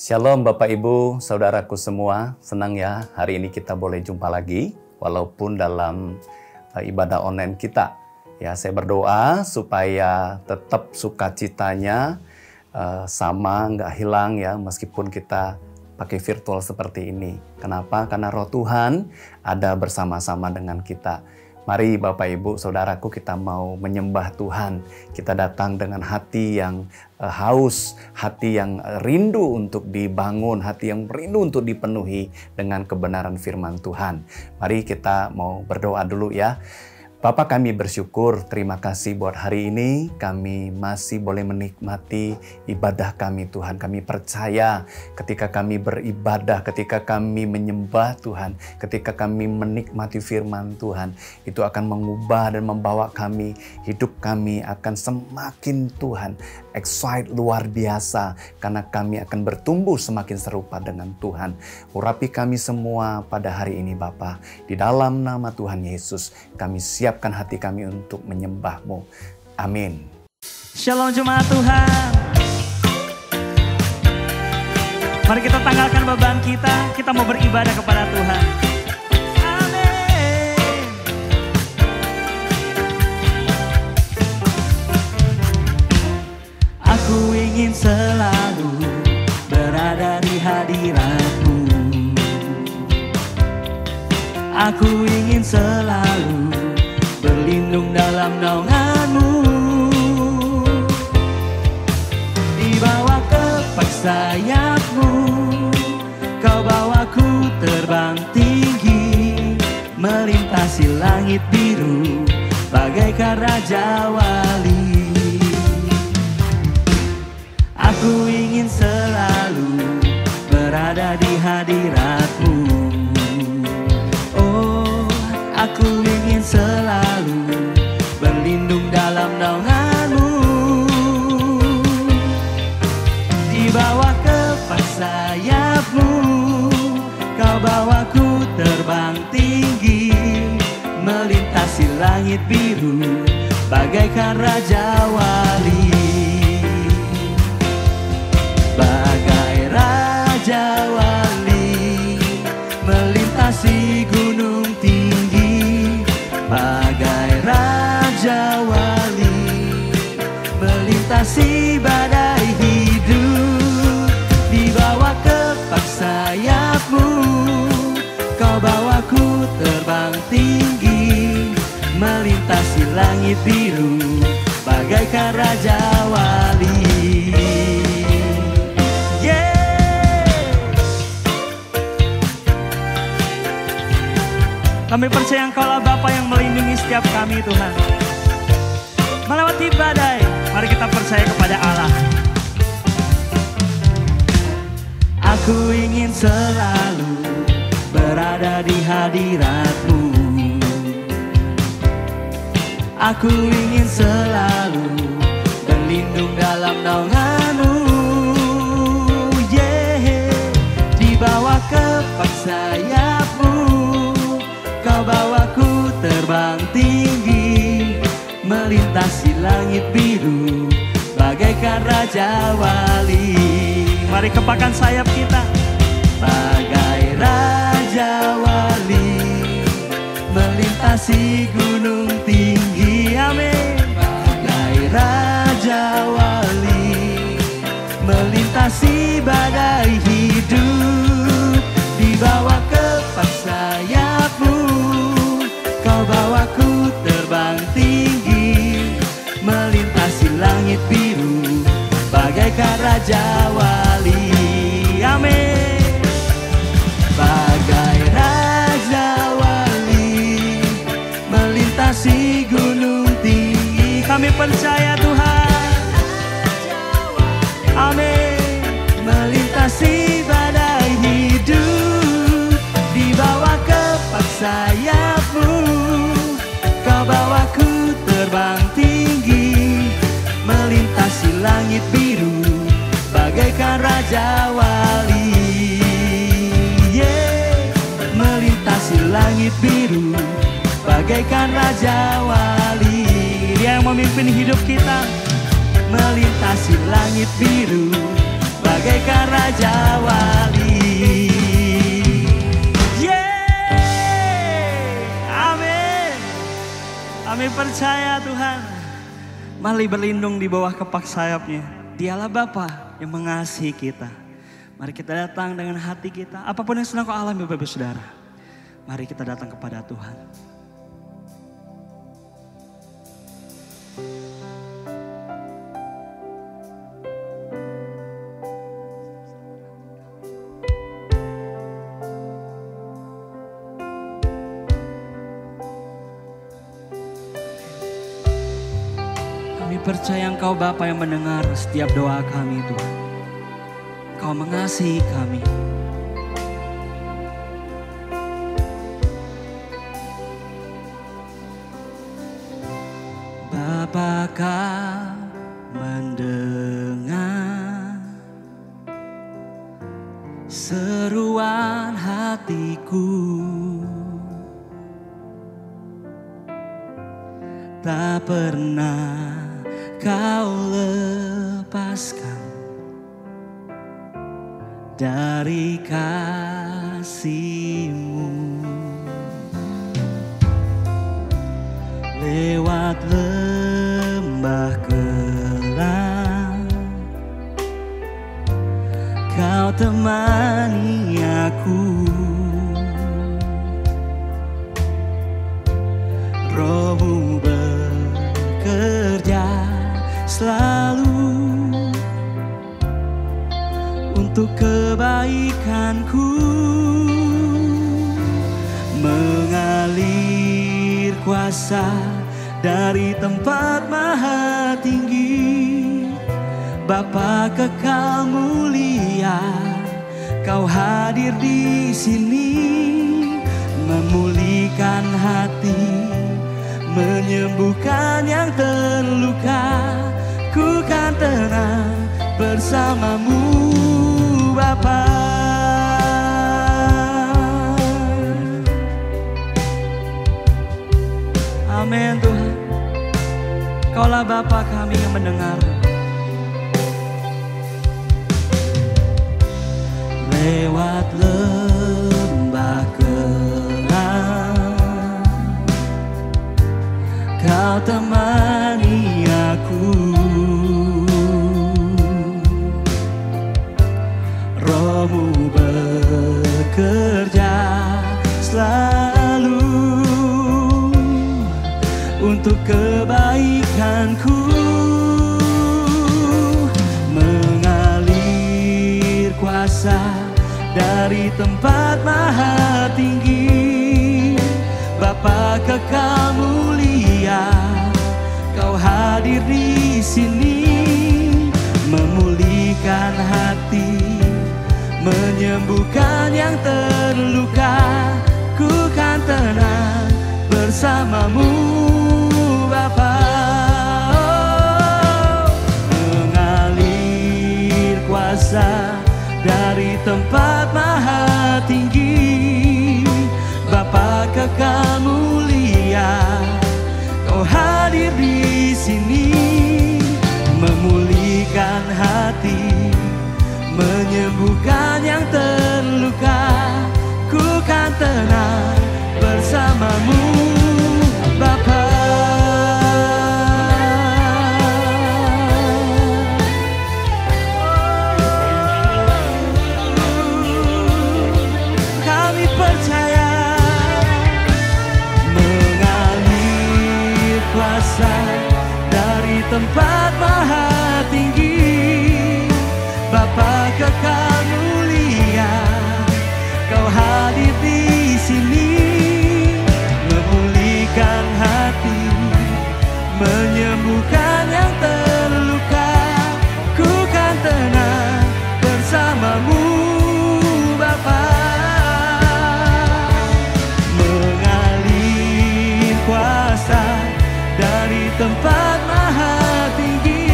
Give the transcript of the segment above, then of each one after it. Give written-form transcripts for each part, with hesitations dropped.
Shalom Bapak Ibu, Saudaraku semua. Senang ya hari ini kita boleh jumpa lagi walaupun dalam ibadah online kita. Ya, saya berdoa supaya tetap sukacitanya sama, nggak hilang ya meskipun kita pakai virtual seperti ini. Kenapa? Karena Roh Tuhan ada bersama-sama dengan kita. Mari Bapak Ibu, Saudaraku, kita mau menyembah Tuhan. Kita datang dengan hati yang haus, hati yang rindu untuk dibangun, hati yang rindu untuk dipenuhi dengan kebenaran firman Tuhan. Mari kita mau berdoa dulu ya. Bapa, kami bersyukur, terima kasih buat hari ini kami masih boleh menikmati ibadah kami Tuhan. Kami percaya ketika kami beribadah, ketika kami menyembah Tuhan, ketika kami menikmati firman Tuhan, itu akan mengubah dan membawa kami, hidup kami akan semakin Tuhan excited luar biasa karena kami akan bertumbuh semakin serupa dengan Tuhan. Urapi kami semua pada hari ini Bapa, di dalam nama Tuhan Yesus kami siapkan hati kami untuk menyembah-Mu. Amin. Shalom jemaat Tuhan. Mari kita tanggalkan beban kita mau beribadah kepada Tuhan. Amin. Aku ingin selalu berada di hadirat-Mu. Aku ingin selalu berlindung dalam naungan-Mu. Dibawa kepak sayap-Mu, Kau bawaku terbang tinggi, melintasi langit biru bagaikan Raja Wali. Aku ingin selalu berada di hadirat-Mu. Oh, aku ingin selalu berlindung dalam naungan-Mu. Di bawah kepak sayap-Mu, Kau bawaku terbang tinggi, melintasi langit biru bagaikan Raja Wali. Bagai Raja Wali melintasi gunung tinggi, bagai Raja Wali melintasi badai hidup. Di bawah kepak sayap-Mu, Kau bawaku terbang tinggi, melintasi langit biru bagaikan Raja Wali. Kami percaya Engkaulah Bapa yang melindungi setiap kami Tuhan. Melewati badai, mari kita percaya kepada Allah. Aku ingin selalu berada di hadirat-Mu. Aku ingin selalu berlindung dalam naungan-Mu. Yeah. Di bawah kepak sayap-Mu, Kau bawaku terbang tinggi, melintasi langit biru bagaikan Raja Wali. Mari kepakkan sayap kita. Bagai Raja Wali melintasi gunung tinggi. Amin. Bagai Raja Wali melintasi badai hidup. Di bawah kepak sayap-Mu, Kau bawaku terbang tinggi, melintasi langit biru bagaikan Raja Wali. Amin. Bagai Raja Wali melintasi gunung tinggi. Kami percaya Tuhan. Amin. Melintasi badai hidup. Di bawah kepak sayap-Mu, Kau bawaku terbang tinggi, melintasi langit biru bagaikan Raja Wali. Yeah. Melintasi langit biru bagaikan Raja Wali. Dia yang memimpin hidup kita, melintasi langit biru bagaikan Raja Wali. Amin. Kami percaya Tuhan. Mari berlindung di bawah kepak sayap-Nya. Dialah Bapa yang mengasihi kita. Mari kita datang dengan hati kita. Apapun yang sedang kau alami Bapak Ibu Saudara. Mari kita datang kepada Tuhan. Kami percaya Engkau Bapa yang mendengar setiap doa kami Tuhan. Engkau mengasihi kami. Bapa Kau mendengar seruan hatiku. Tak pernah Kau lepaskan dari kasih-Mu. Lewat lembah kelam Kau temani aku. Roh-Mu bekerja selalu untuk kebaikanku, mengalir kuasa dari tempat maha tinggi. Bapa kekal mulia, Kau hadir di sini, memulihkan hati, menyembuhkan yang terluka. Ku kan tenang bersama-Mu Bapa. Amin Tuhan. Kaulah Bapa kami yang mendengar. Lewat lembah kelam Kau temani aku. Roh-Mu bekerja selalu untuk kebaikanku, mengalir kuasa dari tempat maha tinggi. Bapa kekal mulia, Kau hadir di sini, memulihkan hati, menyembuhkan yang terluka. Ku kan tenang bersama-Mu Bapa. Mengalir kuasa dari tempat maha tinggi. Bapa kekal mulia, Kau hadir di sini, memulihkan hati, menyembuhkan yang terluka. Ku kan tenang bersama-Mu Bapa. Kami percaya mengalir kuasa dari tempat maha tinggi. Bapa kekal mulia, Kau hadir di sini, memulihkan hati, menyembuhkan yang terluka. Ku kan tenang bersama-Mu Bapa. Mengalir kuasa dari tempat maha tinggi.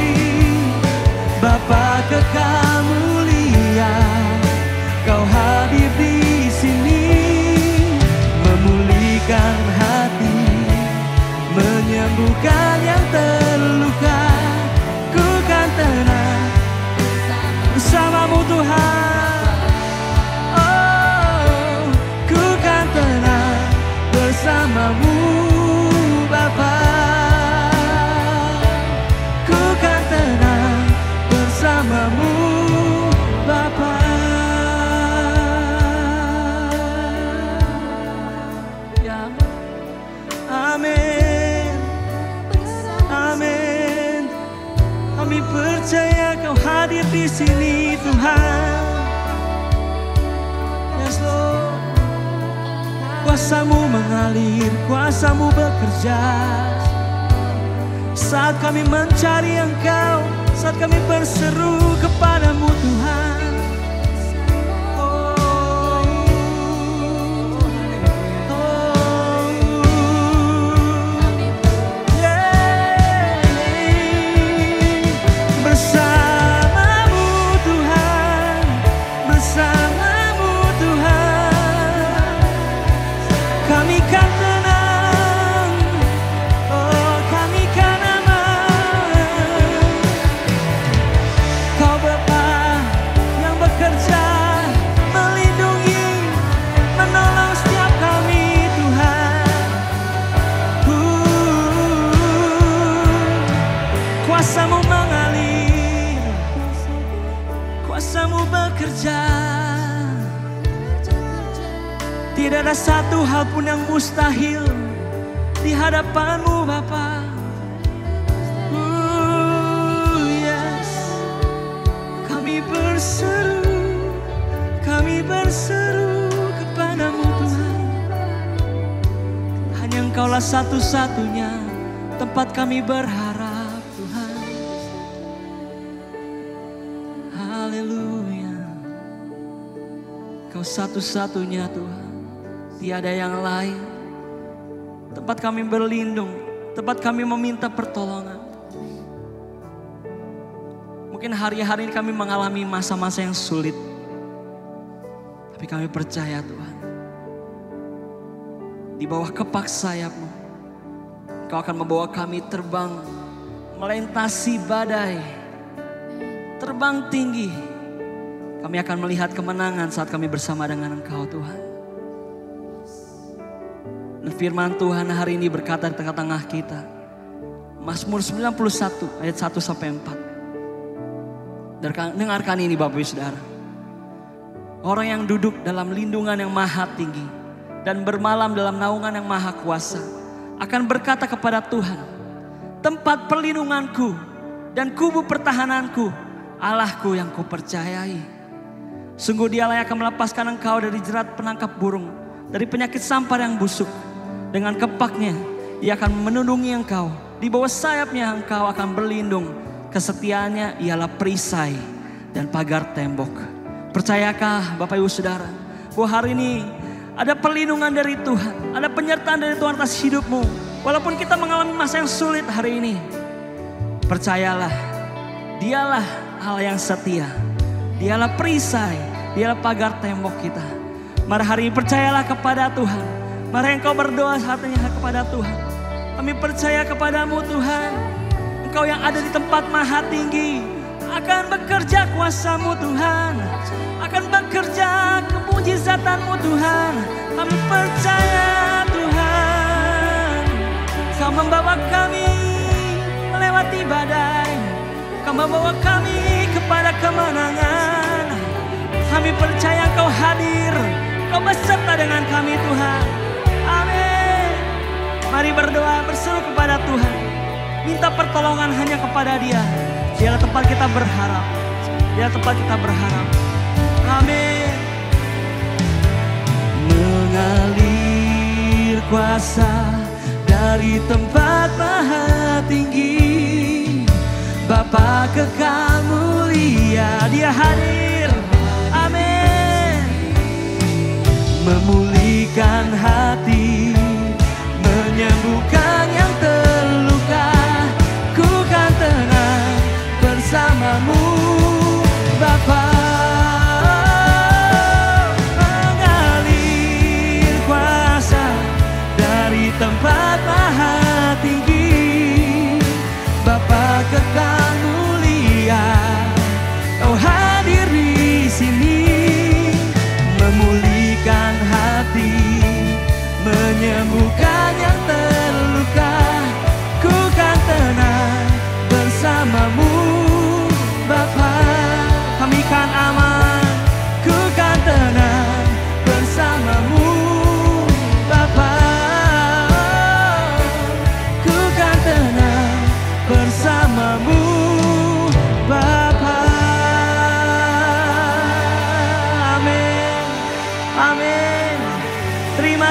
Bapa kekal mulia, Kau hadir di sini, memulihkan hati, menyembuhkan yang terluka. Ku kan tenang bersama-Mu Tuhan. Oh, ku kan tenang bersamamu Bapa. Ku kan tenang bersamamu Bapa. Ya, amin, amin. Kami percaya Kau hadir di sini Tuhan. Yes Lord. Kuasa-Mu mengalir, Kuasa-Mu bekerja. Saat kami mencari Engkau, saat kami berseru kepadamu Tuhan. Kuasa-Mu mengalir, Kuasa-Mu bekerja. Tidak ada satu hal pun yang mustahil di hadapan-Mu Bapa. Yes. Kami berseru kepadamu Tuhan. Hanya Engkaulah satu-satunya tempat kami berharap. Kau satu-satunya Tuhan, tiada yang lain. Tempat kami berlindung, tempat kami meminta pertolongan. Mungkin hari-hari ini kami mengalami masa-masa yang sulit. Tapi kami percaya Tuhan, di bawah kepak sayap-Mu, Engkau akan membawa kami terbang, melintasi badai, terbang tinggi. Kami akan melihat kemenangan saat kami bersama dengan Engkau Tuhan. Dan firman Tuhan hari ini berkata di tengah-tengah kita. Mazmur 91 ayat 1-4. Dengarkan ini Bapak Ibu Saudara. Orang yang duduk dalam lindungan yang maha tinggi dan bermalam dalam naungan yang maha kuasa akan berkata kepada Tuhan, tempat perlindunganku dan kubu pertahananku, Allahku yang kupercayai. Sungguh Dialah yang akan melepaskan engkau dari jerat penangkap burung, dari penyakit sampar yang busuk. Dengan kepaknya Ia akan melindungi engkau, di bawah sayapnya engkau akan berlindung. Kesetiaannya ialah perisai dan pagar tembok. Percayakah Bapak Ibu Saudara bahwa hari ini ada perlindungan dari Tuhan, ada penyertaan dari Tuhan atas hidupmu. Walaupun kita mengalami masa yang sulit hari ini, percayalah, Dialah Allah yang setia, Dialah perisai, Dialah pagar tembok kita. Mari hari ini percayalah kepada Tuhan. Mari engkau berdoa saatnya kepada Tuhan. Kami percaya kepadamu Tuhan. Engkau yang ada di tempat maha tinggi, akan bekerja kuasa-Mu Tuhan, akan bekerja kemujizatan-Mu Tuhan. Kami percaya Tuhan, Kau membawa kami melewati badai, Kau membawa kami kepada kemenangan. Kami percaya Kau hadir, Kau beserta dengan kami Tuhan. Amin. Mari berdoa, berseru kepada Tuhan. Minta pertolongan hanya kepada Dia. Dialah tempat kita berharap. Dialah tempat kita berharap. Amin. Mengalir kuasa dari tempat maha tinggi, Bapa kekal mulia, Dia hadir. Amin. Memulihkan hati, menyembuhkan yang terluka. Ku kan tenang bersamamu Bapa. Mengalir kuasa dari tempat maha tinggi, Bapa kekal mulia, Kau hadir di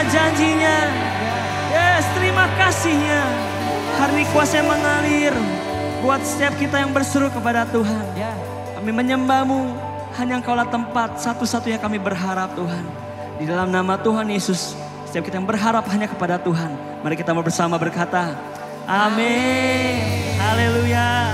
janji-Nya. Yes, terima kasih-Nya. Hari ini kuasa yang mengalir buat setiap kita yang berseru kepada Tuhan. Kami menyembah-Mu, hanya Engkaulah tempat satu-satunya kami berharap Tuhan. Di dalam nama Tuhan Yesus, setiap kita yang berharap hanya kepada Tuhan. Mari kita mau bersama berkata, amin. Haleluya.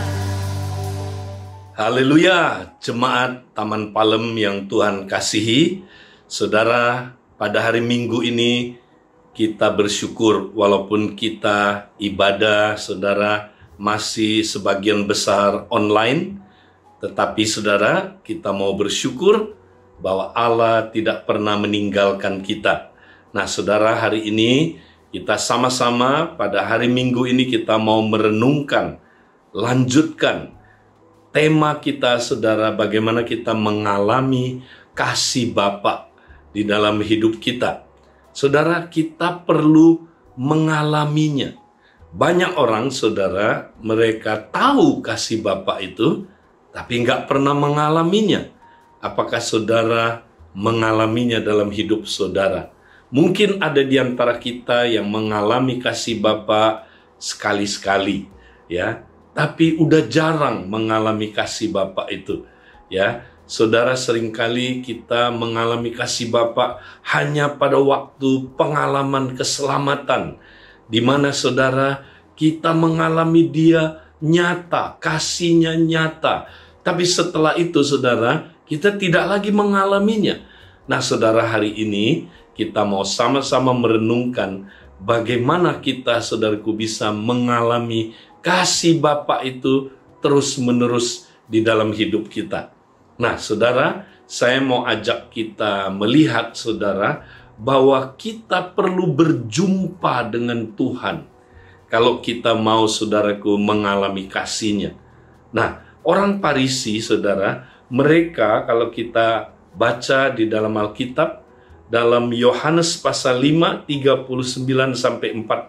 Haleluya, jemaat Taman Palem yang Tuhan kasihi. Saudara, pada hari Minggu ini kita bersyukur walaupun kita ibadah, saudara, masih sebagian besar online. Tetapi saudara, kita mau bersyukur bahwa Allah tidak pernah meninggalkan kita. Nah saudara, hari ini kita sama-sama pada hari Minggu ini kita mau merenungkan, lanjutkan tema kita saudara, bagaimana kita mengalami kasih Bapa di dalam hidup kita. Saudara, kita perlu mengalaminya. Banyak orang saudara, mereka tahu kasih Bapa itu, tapi nggak pernah mengalaminya. Apakah saudara mengalaminya dalam hidup saudara? Mungkin ada di antara kita yang mengalami kasih Bapa sekali-sekali, ya. Tapi udah jarang mengalami kasih Bapa itu, ya. Saudara, seringkali kita mengalami kasih Bapa hanya pada waktu pengalaman keselamatan, di mana saudara kita mengalami Dia nyata, kasih-Nya nyata. Tapi setelah itu saudara, kita tidak lagi mengalaminya. Nah saudara, hari ini kita mau sama-sama merenungkan bagaimana kita saudaraku bisa mengalami kasih Bapa itu terus-menerus di dalam hidup kita. Nah saudara, saya mau ajak kita melihat saudara, bahwa kita perlu berjumpa dengan Tuhan kalau kita mau saudaraku mengalami kasih-Nya. Nah, orang Farisi saudara, mereka kalau kita baca di dalam Alkitab, dalam Yohanes pasal 5, 39 sampai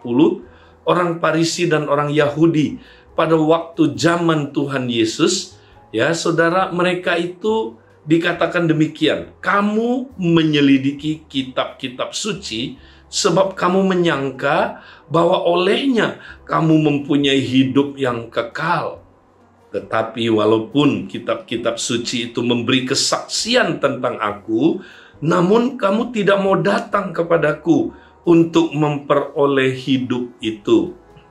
40, orang Farisi dan orang Yahudi pada waktu zaman Tuhan Yesus, ya saudara, mereka itu dikatakan demikian, kamu menyelidiki kitab-kitab suci sebab kamu menyangka bahwa olehnya kamu mempunyai hidup yang kekal. Tetapi walaupun kitab-kitab suci itu memberi kesaksian tentang aku, namun kamu tidak mau datang kepadaku untuk memperoleh hidup itu.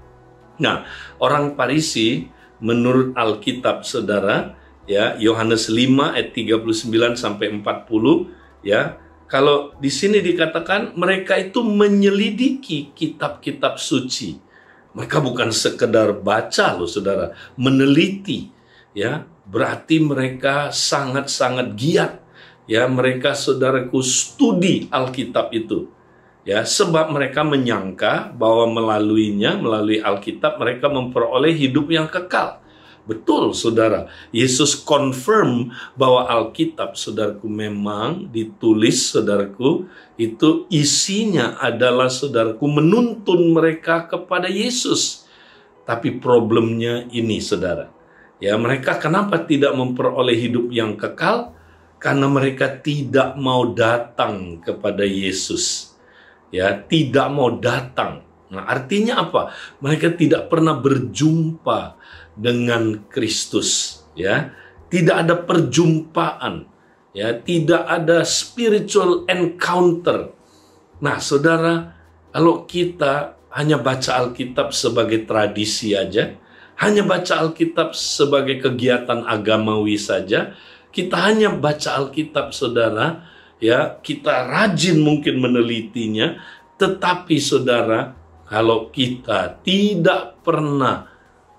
Nah, orang Farisi menurut Alkitab saudara, ya, Yohanes 5 ayat 39 sampai 40, ya. Kalau di sini dikatakan mereka itu menyelidiki kitab-kitab suci. Mereka bukan sekedar baca loh saudara, meneliti, ya. Berarti mereka sangat-sangat giat, ya. Mereka saudaraku studi Alkitab itu. Ya, sebab mereka menyangka bahwa melalui Alkitab mereka memperoleh hidup yang kekal. Betul saudara, Yesus confirm bahwa Alkitab saudaraku memang ditulis saudaraku, itu isinya adalah saudaraku menuntun mereka kepada Yesus. Tapi problemnya ini saudara, ya, mereka kenapa tidak memperoleh hidup yang kekal? Karena mereka tidak mau datang kepada Yesus, ya, tidak mau datang. Nah, artinya apa? Mereka tidak pernah berjumpa dengan Kristus, ya. Tidak ada perjumpaan, ya, tidak ada spiritual encounter. Nah, saudara, kalau kita hanya baca Alkitab sebagai tradisi aja, hanya baca Alkitab sebagai kegiatan agamawi saja, kita hanya baca Alkitab saudara, ya, kita rajin mungkin menelitinya, tetapi saudara, kalau kita tidak pernah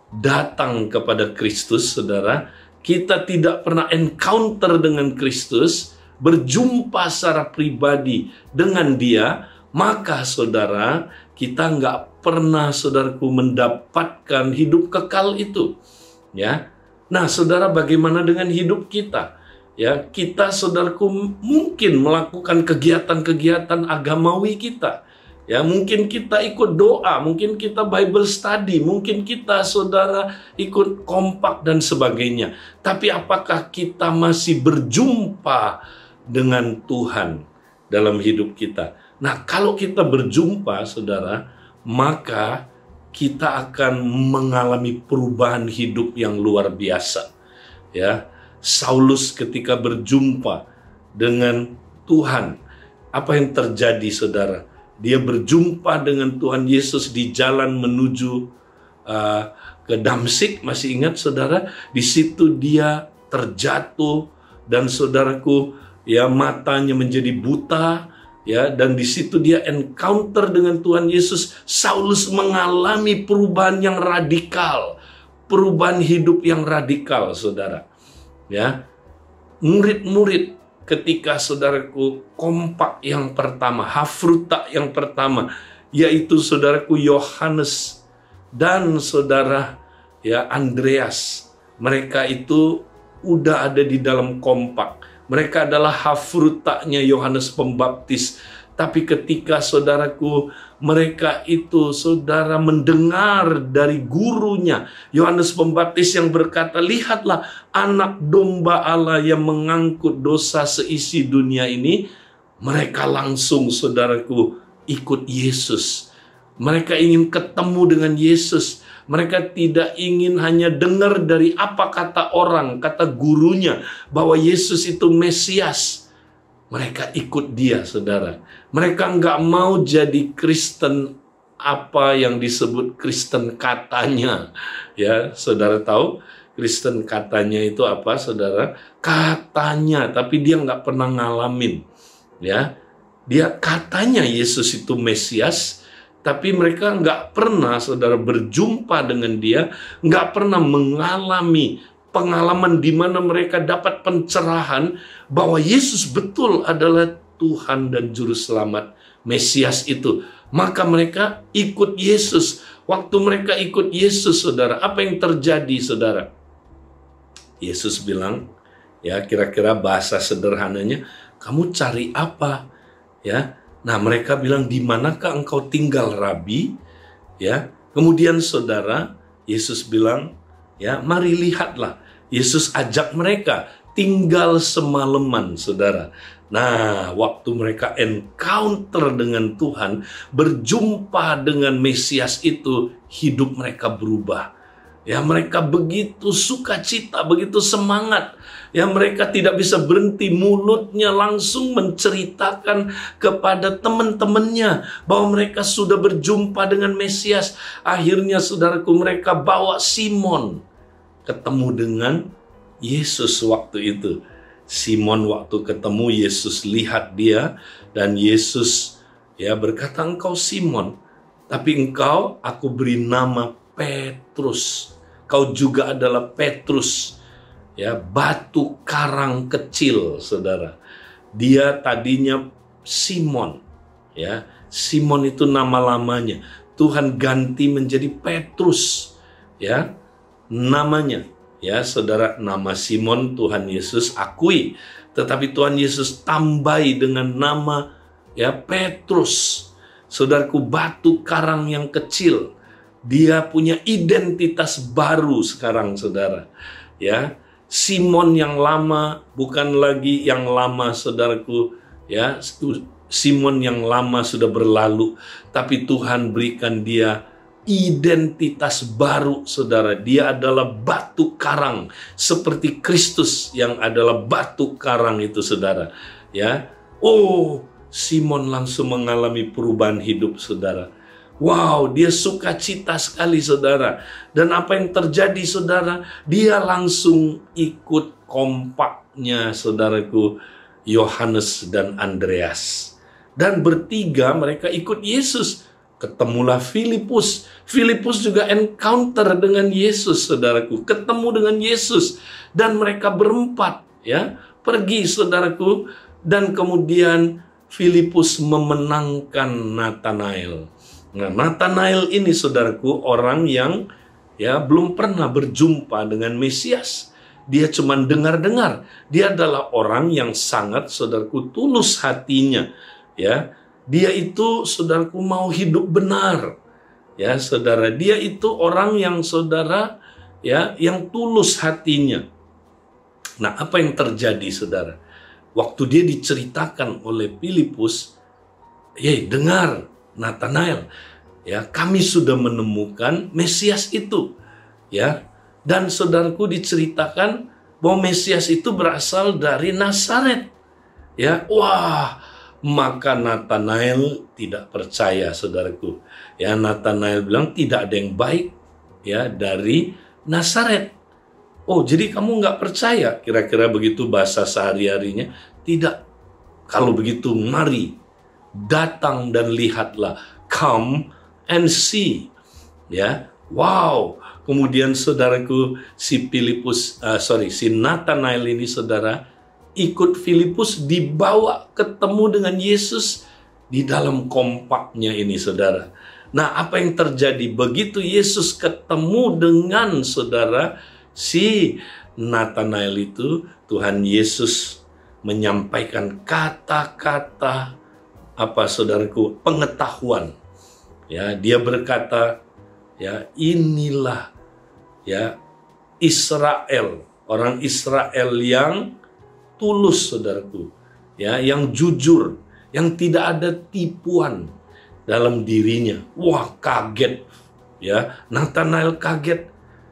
datang kepada Kristus, saudara, kita tidak pernah encounter dengan Kristus, berjumpa secara pribadi dengan Dia, maka saudara, kita nggak pernah, saudaraku, mendapatkan hidup kekal itu, ya. Nah, saudara, bagaimana dengan hidup kita? Ya, kita, saudaraku, mungkin melakukan kegiatan-kegiatan agamawi kita. Ya, mungkin kita ikut doa, mungkin kita Bible study, mungkin kita saudara ikut kompak dan sebagainya. Tapi apakah kita masih berjumpa dengan Tuhan dalam hidup kita? Nah, kalau kita berjumpa, saudara, maka kita akan mengalami perubahan hidup yang luar biasa. Ya, Saulus ketika berjumpa dengan Tuhan, apa yang terjadi, saudara? Dia berjumpa dengan Tuhan Yesus di jalan menuju ke Damsyik. Masih ingat, saudara? Di situ dia terjatuh dan, saudaraku, ya, matanya menjadi buta, ya, dan di situ dia encounter dengan Tuhan Yesus. Saulus mengalami perubahan yang radikal, perubahan hidup yang radikal, saudara. Ya, murid-murid ketika, saudaraku, kompak yang pertama, hafruta yang pertama, yaitu, saudaraku, Yohanes dan, saudara, ya, Andreas. Mereka itu udah ada di dalam kompak. Mereka adalah hafrutanya Yohanes Pembaptis. Tapi ketika, saudaraku, mereka itu, saudara, mendengar dari gurunya Yohanes Pembaptis yang berkata, lihatlah anak domba Allah yang mengangkut dosa seisi dunia ini. Mereka langsung, saudaraku, ikut Yesus. Mereka ingin ketemu dengan Yesus. Mereka tidak ingin hanya dengar dari apa kata orang, kata gurunya, bahwa Yesus itu Mesias. Mereka ikut dia, saudara. Mereka nggak mau jadi Kristen, apa yang disebut Kristen katanya. Ya, saudara tahu Kristen katanya itu apa, saudara? Katanya, tapi dia nggak pernah ngalamin. Ya, dia katanya Yesus itu Mesias, tapi mereka nggak pernah, saudara, berjumpa dengan dia, nggak pernah mengalami pengalaman di mana mereka dapat pencerahan bahwa Yesus betul adalah Tuhan dan Juru Selamat, Mesias itu. Maka mereka ikut Yesus. Waktu mereka ikut Yesus, saudara, apa yang terjadi, saudara? Yesus bilang, ya, kira-kira bahasa sederhananya, kamu cari apa? Ya, nah, mereka bilang, di manakah engkau tinggal, Rabi? Ya, kemudian, saudara, Yesus bilang, ya, mari lihatlah. Yesus ajak mereka tinggal semalaman, saudara. Nah, waktu mereka encounter dengan Tuhan, berjumpa dengan Mesias itu, hidup mereka berubah. Ya, mereka begitu sukacita, begitu semangat. Ya, mereka tidak bisa berhenti, mulutnya langsung menceritakan kepada teman-temannya bahwa mereka sudah berjumpa dengan Mesias. Akhirnya, saudaraku, mereka bawa Simon ketemu dengan Yesus waktu itu. Simon waktu ketemu Yesus, lihat dia, dan Yesus, ya, berkata, engkau Simon, tapi engkau aku beri nama Petrus. Kau juga adalah Petrus, ya, batu karang kecil, saudara. Dia tadinya Simon, ya. Simon itu nama lamanya. Tuhan ganti menjadi Petrus, ya, namanya. Ya, saudara, nama Simon Tuhan Yesus akui, tetapi Tuhan Yesus tambahi dengan nama, ya, Petrus. Saudaraku, batu karang yang kecil. Dia punya identitas baru sekarang, saudara. Ya, Simon yang lama bukan lagi yang lama, saudaraku. Ya, Simon yang lama sudah berlalu, tapi Tuhan berikan dia identitas baru, saudara. Dia adalah batu karang, seperti Kristus yang adalah batu karang itu, saudara. Ya, oh, Simon langsung mengalami perubahan hidup, saudara. Wow, dia sukacita sekali, saudara. Dan apa yang terjadi, saudara? Dia langsung ikut kompaknya, saudaraku, Yohanes dan Andreas. Dan bertiga mereka ikut Yesus. Ketemulah Filipus. Filipus juga encounter dengan Yesus, saudaraku. Ketemu dengan Yesus. Dan mereka berempat, ya, pergi, saudaraku. Dan kemudian Filipus memenangkan Nathanael. Nah, Nathanael ini, saudaraku, orang yang, ya, belum pernah berjumpa dengan Mesias. Dia cuma dengar-dengar. Dia adalah orang yang sangat, saudaraku, tulus hatinya. Ya, dia itu, saudaraku, mau hidup benar. Ya, saudara, dia itu orang yang, saudara, ya, yang tulus hatinya. Nah, apa yang terjadi, saudara? Waktu dia diceritakan oleh Filipus, dengar Nathanael, ya, kami sudah menemukan Mesias itu, ya. Dan saudaraku, diceritakan bahwa Mesias itu berasal dari Nazaret, ya. Wah, maka Nathanael tidak percaya, saudaraku. Ya, Nathanael bilang tidak ada yang baik, ya, dari Nazaret. Oh, jadi kamu nggak percaya? Kira-kira begitu bahasa sehari-harinya. Tidak. Kalau begitu, mari datang dan lihatlah. Come and see. Ya, wow. Kemudian saudaraku, si Nathanael ini, saudara, ikut Filipus, dibawa ketemu dengan Yesus di dalam kompaknya ini, saudara. Nah, apa yang terjadi begitu Yesus ketemu dengan saudara si Nathanael itu? Tuhan Yesus menyampaikan kata-kata saudaraku, pengetahuan. Ya, dia berkata, ya, inilah, ya, Israel, orang Israel yang tulus, saudaraku, ya, yang jujur, yang tidak ada tipuan dalam dirinya. Wah, kaget, ya, Nathanael kaget.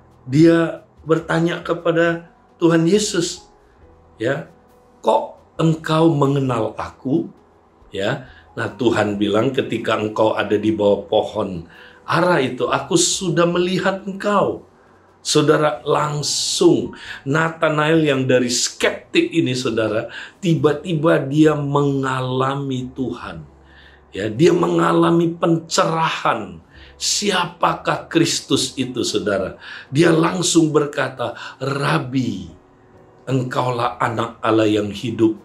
Dia bertanya kepada Tuhan Yesus, ya, kok engkau mengenal aku? Ya, nah, Tuhan bilang, ketika engkau ada di bawah pohon ara itu, aku sudah melihat engkau. Saudara, langsung Nathanael yang dari skeptik ini, saudara, tiba-tiba dia mengalami Tuhan. Ya, dia mengalami pencerahan. Siapakah Kristus itu, saudara? Dia langsung berkata, Rabi, engkaulah anak Allah yang hidup,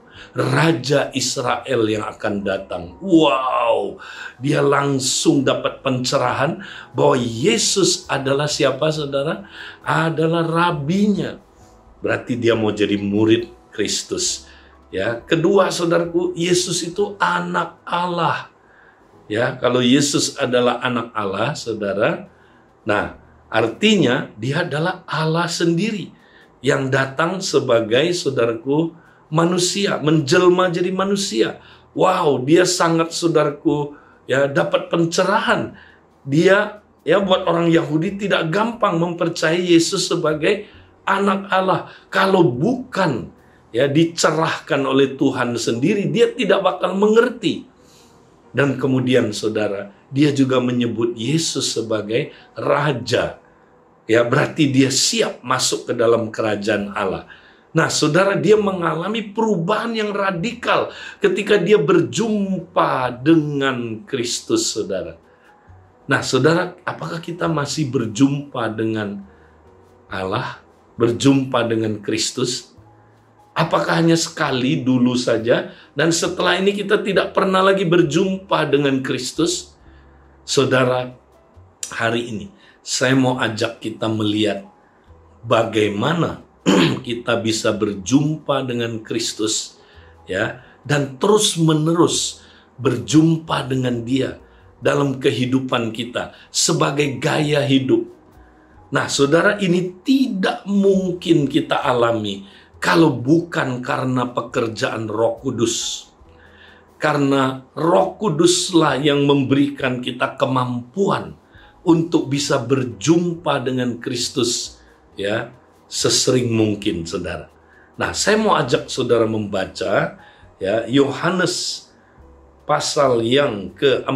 Raja Israel yang akan datang. Wow, dia langsung dapat pencerahan bahwa Yesus adalah siapa, saudara? Adalah rabinya. Berarti dia mau jadi murid Kristus. Ya, kedua, saudaraku, Yesus itu anak Allah. Ya, kalau Yesus adalah anak Allah, saudara, nah, artinya dia adalah Allah sendiri yang datang sebagai, saudaraku, manusia, menjelma jadi manusia. Wow, dia sangat, saudaraku, ya, dapat pencerahan. Dia, ya, buat orang Yahudi tidak gampang mempercayai Yesus sebagai anak Allah. Kalau bukan, ya, dicerahkan oleh Tuhan sendiri, dia tidak bakal mengerti. Dan kemudian, saudara, dia juga menyebut Yesus sebagai Raja. Ya, berarti dia siap masuk ke dalam kerajaan Allah. Nah, saudara, dia mengalami perubahan yang radikal ketika dia berjumpa dengan Kristus, saudara. Nah, saudara, apakah kita masih berjumpa dengan Allah, berjumpa dengan Kristus? Apakah hanya sekali dulu saja, dan setelah ini kita tidak pernah lagi berjumpa dengan Kristus? Saudara, hari ini saya mau ajak kita melihat bagaimana kita bisa berjumpa dengan Kristus, ya, dan terus-menerus berjumpa dengan Dia dalam kehidupan kita sebagai gaya hidup. Nah, saudara, ini tidak mungkin kita alami kalau bukan karena pekerjaan Roh Kudus. Karena Roh Kuduslah yang memberikan kita kemampuan untuk bisa berjumpa dengan Kristus, ya, sesering mungkin, saudara. Nah, saya mau ajak saudara membaca, ya, Yohanes pasal yang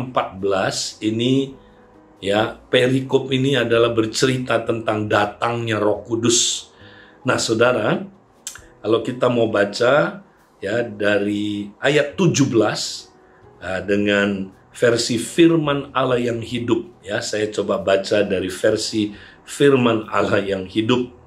ke-14 ini, ya, perikop ini adalah bercerita tentang datangnya Roh Kudus. Nah, saudara, kalau kita mau baca, ya, dari ayat 17 dengan versi firman Allah yang hidup, ya, saya coba baca dari versi firman Allah yang hidup.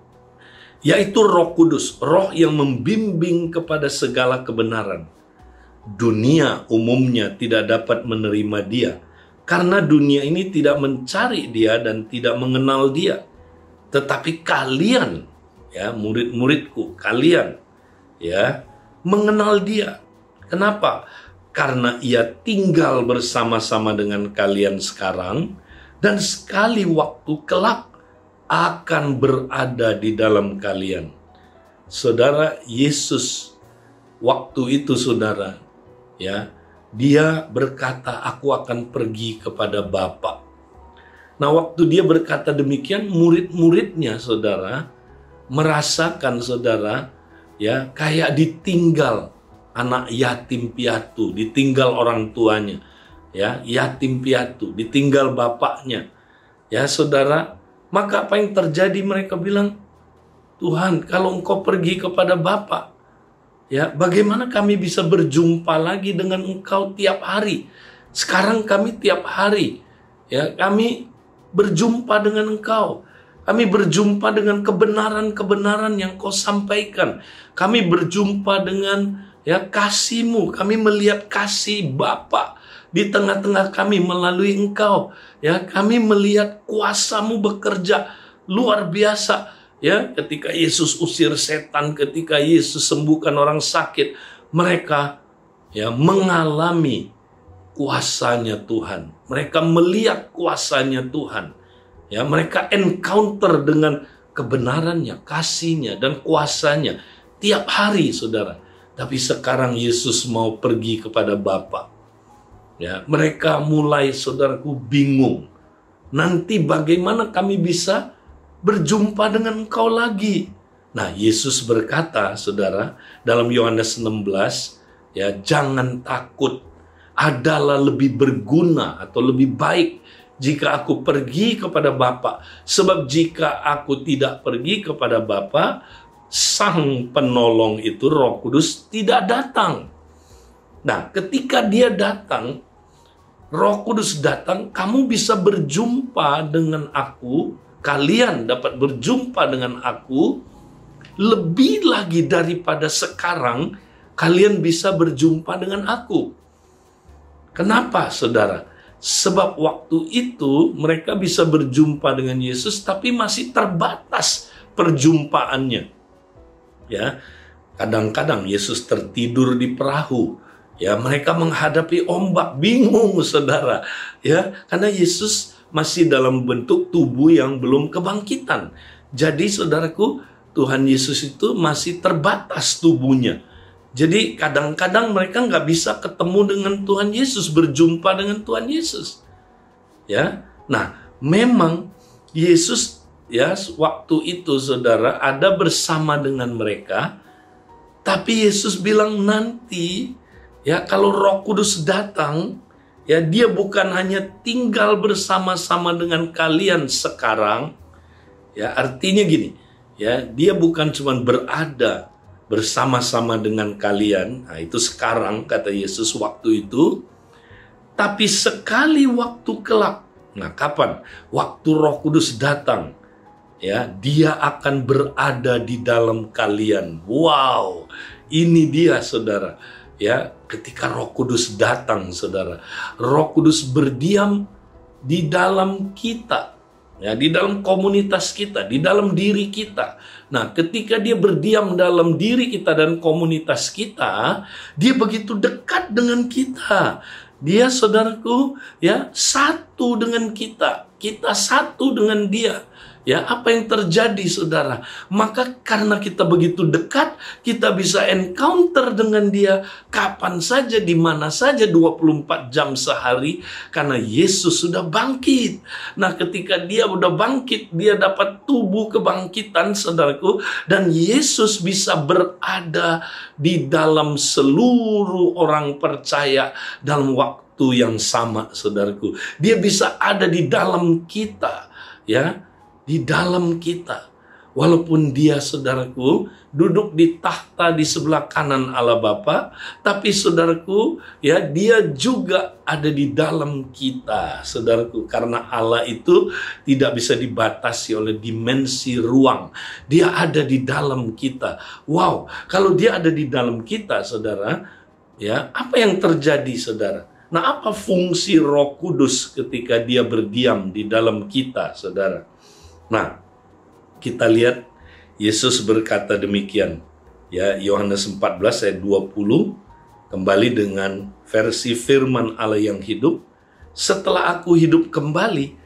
Yaitu Roh Kudus, Roh yang membimbing kepada segala kebenaran. Dunia umumnya tidak dapat menerima Dia, karena dunia ini tidak mencari Dia dan tidak mengenal Dia. Tetapi kalian, ya, murid-muridku, kalian, ya, mengenal Dia. Kenapa? Karena Ia tinggal bersama-sama dengan kalian sekarang, dan sekali waktu kelak akan berada di dalam kalian. Saudara, Yesus waktu itu, saudara, ya, dia berkata, aku akan pergi kepada Bapa. Nah, waktu dia berkata demikian, murid-muridnya, saudara, merasakan, saudara, ya, kayak ditinggal anak yatim piatu, ditinggal orang tuanya, ya, yatim piatu, ditinggal bapaknya, ya, saudara. Maka apa yang terjadi? Mereka bilang, Tuhan, kalau Engkau pergi kepada Bapa, ya, bagaimana kami bisa berjumpa lagi dengan Engkau tiap hari? Sekarang kami tiap hari, ya, kami berjumpa dengan Engkau. Kami berjumpa dengan kebenaran-kebenaran yang Kau sampaikan. Kami berjumpa dengan, ya, kasih-Mu. Kami melihat kasih Bapa di tengah-tengah kami melalui Engkau. Ya, kami melihat kuasa-Mu bekerja luar biasa. Ya, ketika Yesus usir setan, ketika Yesus sembuhkan orang sakit, mereka, ya, mengalami kuasanya Tuhan. Mereka melihat kuasanya Tuhan. Ya, mereka encounter dengan kebenarannya, kasihnya, dan kuasanya tiap hari, saudara. Tapi sekarang Yesus mau pergi kepada Bapa. Ya, mereka mulai, saudaraku, bingung. Nanti bagaimana kami bisa berjumpa dengan Engkau lagi? Nah, Yesus berkata, saudara, dalam Yohanes 16, ya, jangan takut. Adalah lebih berguna atau lebih baik jika aku pergi kepada Bapa. Sebab jika aku tidak pergi kepada Bapa, Sang Penolong itu, Roh Kudus, tidak datang. Nah, ketika dia datang, Roh Kudus datang, kamu bisa berjumpa dengan aku, kalian dapat berjumpa dengan aku, lebih lagi daripada sekarang, kalian bisa berjumpa dengan aku. Kenapa, saudara? Sebab waktu itu mereka bisa berjumpa dengan Yesus, tapi masih terbatas perjumpaannya. Ya, kadang-kadang Yesus tertidur di perahu. Ya, mereka menghadapi ombak, bingung, saudara. Ya, karena Yesus masih dalam bentuk tubuh yang belum kebangkitan. Jadi, saudaraku, Tuhan Yesus itu masih terbatas tubuhnya. Jadi kadang-kadang mereka nggak bisa ketemu dengan Tuhan Yesus, berjumpa dengan Tuhan Yesus. Ya, nah, memang Yesus, ya, waktu itu, saudara, ada bersama dengan mereka. Tapi Yesus bilang nanti, ya, kalau Roh Kudus datang, ya, dia bukan hanya tinggal bersama-sama dengan kalian sekarang. Ya, artinya gini, ya, dia bukan cuma berada bersama-sama dengan kalian. Nah, itu sekarang, kata Yesus waktu itu. Tapi sekali waktu kelak. Nah, kapan? Waktu Roh Kudus datang, ya, dia akan berada di dalam kalian. Wow, ini dia, saudara. Ya, ketika Roh Kudus datang, saudara, Roh Kudus berdiam di dalam kita. Ya, di dalam komunitas kita, di dalam diri kita. Nah, ketika dia berdiam dalam diri kita dan komunitas kita, dia begitu dekat dengan kita. Dia, saudaraku, ya, satu dengan kita. Kita satu dengan dia. Ya, apa yang terjadi, saudara? Maka karena kita begitu dekat, kita bisa encounter dengan dia kapan saja, di mana saja, 24 jam sehari, karena Yesus sudah bangkit. Nah, ketika dia udah bangkit, dia dapat tubuh kebangkitan, saudaraku, dan Yesus bisa berada di dalam seluruh orang percaya dalam waktu yang sama, saudaraku. Dia bisa ada di dalam kita, ya, di dalam kita. Walaupun dia, saudaraku, duduk di tahta di sebelah kanan Allah Bapa, tapi, saudaraku, ya, dia juga ada di dalam kita, saudaraku. Karena Allah itu tidak bisa dibatasi oleh dimensi ruang. Dia ada di dalam kita. Wow, kalau dia ada di dalam kita, saudara, ya, apa yang terjadi, saudara? Nah, apa fungsi Roh Kudus ketika dia berdiam di dalam kita, saudara? Nah, kita lihat Yesus berkata demikian. Ya, Yohanes 14 ayat 20, kembali dengan versi firman Allah yang hidup. Setelah aku hidup kembali,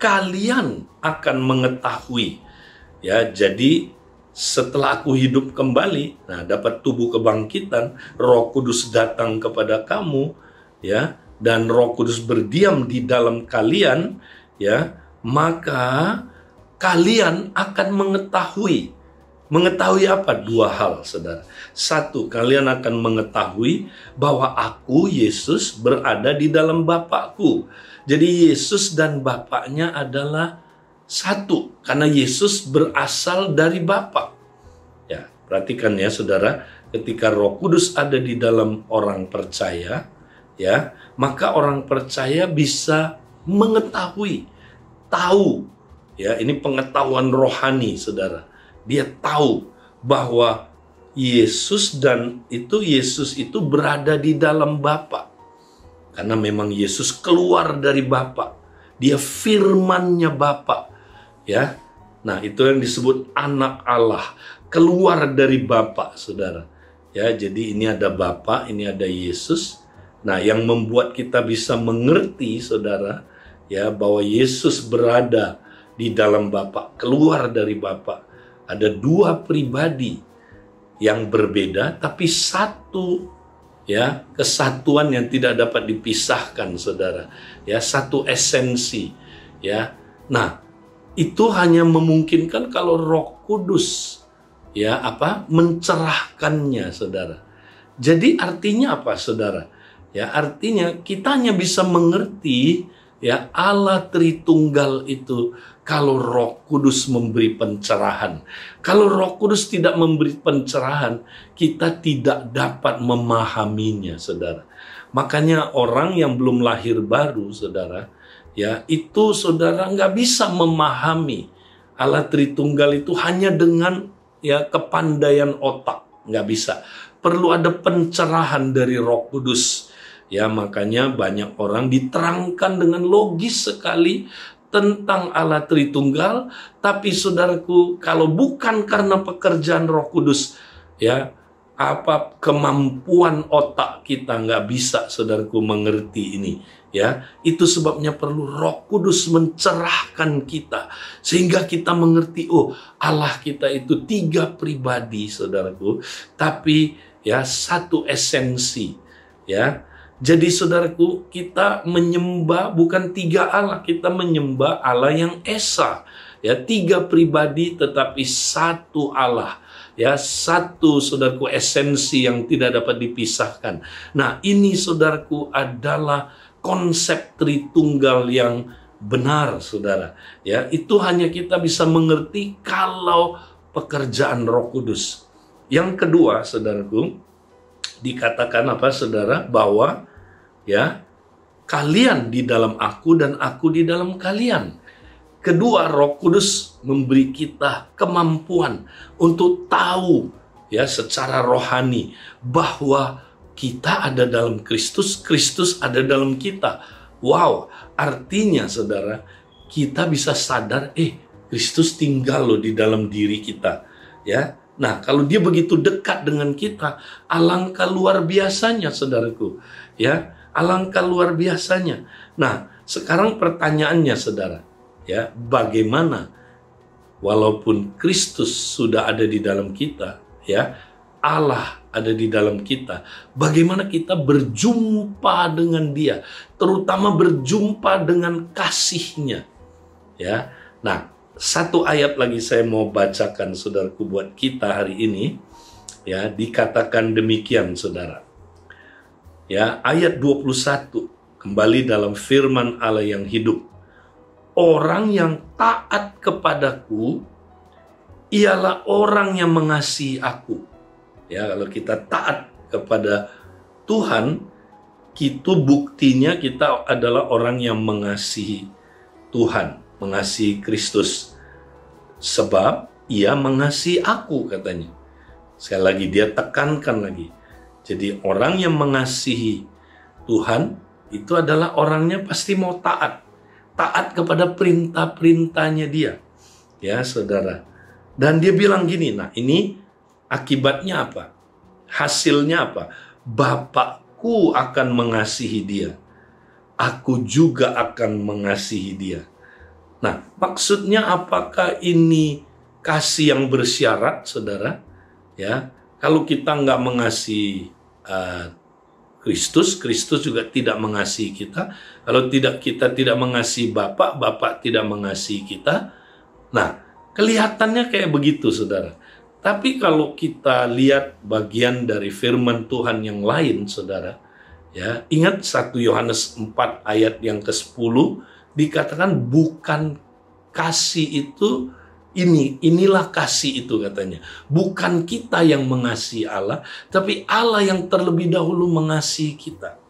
kalian akan mengetahui. Ya, jadi setelah aku hidup kembali, nah, dapat tubuh kebangkitan, Roh Kudus datang kepada kamu, ya, dan Roh Kudus berdiam di dalam kalian, ya, maka kalian akan mengetahui. Mengetahui apa? Dua hal, saudara. Satu, kalian akan mengetahui bahwa aku, Yesus, berada di dalam Bapakku. Jadi Yesus dan Bapaknya adalah satu, karena Yesus berasal dari Bapa. Ya, perhatikan ya, saudara, ketika Roh Kudus ada di dalam orang percaya, ya, maka orang percaya bisa mengetahui, tahu, ya, ini pengetahuan rohani, saudara. Dia tahu bahwa Yesus itu berada di dalam Bapa. Karena memang Yesus keluar dari Bapa. Dia firman-Nya Bapa. Ya. Nah, itu yang disebut anak Allah, keluar dari Bapa, saudara. Ya, jadi ini ada Bapa, ini ada Yesus. Nah, yang membuat kita bisa mengerti, saudara, ya, bahwa Yesus berada di dalam Bapa, keluar dari Bapa. Ada dua pribadi yang berbeda, tapi satu, ya, kesatuan yang tidak dapat dipisahkan, saudara. Ya, satu esensi, ya. Nah, itu hanya memungkinkan kalau Roh Kudus, ya, mencerahkannya, saudara. Jadi artinya apa, saudara? Ya, artinya kita hanya bisa mengerti, ya, Allah Tritunggal itu kalau Roh Kudus memberi pencerahan. Kalau Roh Kudus tidak memberi pencerahan, kita tidak dapat memahaminya, saudara. Makanya orang yang belum lahir baru, saudara, ya, itu saudara nggak bisa memahami Allah Tritunggal itu hanya dengan, ya, kepandaian otak, nggak bisa. Perlu ada pencerahan dari Roh Kudus. Ya, makanya banyak orang diterangkan dengan logis sekali tentang Allah Tritunggal, tapi saudaraku, kalau bukan karena pekerjaan Roh Kudus, ya, kemampuan otak kita nggak bisa, saudaraku, mengerti ini. Ya, itu sebabnya perlu Roh Kudus mencerahkan kita sehingga kita mengerti, oh, Allah kita itu tiga pribadi, saudaraku, tapi, ya, satu esensi, ya. Jadi saudaraku, kita menyembah bukan tiga Allah, kita menyembah Allah yang esa. Ya, tiga pribadi tetapi satu Allah. Ya, satu, saudaraku, esensi yang tidak dapat dipisahkan. Nah, ini, saudaraku, adalah konsep Tritunggal yang benar, saudara. Ya, itu hanya kita bisa mengerti kalau pekerjaan Roh Kudus. Yang kedua, saudaraku, dikatakan apa, saudara? Bahwa, ya, kalian di dalam aku dan aku di dalam kalian. Kedua, Roh Kudus memberi kita kemampuan untuk tahu, ya, secara rohani bahwa kita ada dalam Kristus, Kristus ada dalam kita. Wow, artinya, saudara, kita bisa sadar, Kristus tinggal loh di dalam diri kita, ya. Nah, kalau dia begitu dekat dengan kita, alangkah luar biasanya, saudaraku, ya. Alangkah luar biasanya. Nah, sekarang pertanyaannya, saudara, ya, bagaimana walaupun Kristus sudah ada di dalam kita, ya, Allah ada di dalam kita, bagaimana kita berjumpa dengan Dia, terutama berjumpa dengan kasih-Nya, ya. Nah, satu ayat lagi saya mau bacakan, saudaraku, buat kita hari ini, ya. Dikatakan demikian, saudara. Ya, ayat 21 kembali dalam firman Allah yang hidup. Orang yang taat kepadaku ialah orang yang mengasihi aku. Ya, kalau kita taat kepada Tuhan, itu buktinya kita adalah orang yang mengasihi Tuhan, mengasihi Kristus. Sebab ia mengasihi aku, katanya. Sekali lagi dia tekankan lagi. Jadi orang yang mengasihi Tuhan itu adalah orangnya pasti mau taat. Taat kepada perintah-perintahnya Dia. Ya, saudara. Dan dia bilang gini, nah ini akibatnya apa? Hasilnya apa? Bapakku akan mengasihi dia. Aku juga akan mengasihi dia. Nah, maksudnya apakah ini kasih yang bersyarat, saudara? Ya, kalau kita nggak mengasihi Kristus, Kristus juga tidak mengasihi kita. Kalau kita tidak mengasihi Bapa, Bapa tidak mengasihi kita. Nah, kelihatannya kayak begitu, saudara. Tapi kalau kita lihat bagian dari firman Tuhan yang lain, saudara, ya, ingat 1 Yohanes 4 ayat yang ke-10 dikatakan bukan kasih itu inilah kasih itu, katanya. Bukan kita yang mengasihi Allah, tapi Allah yang terlebih dahulu mengasihi kita.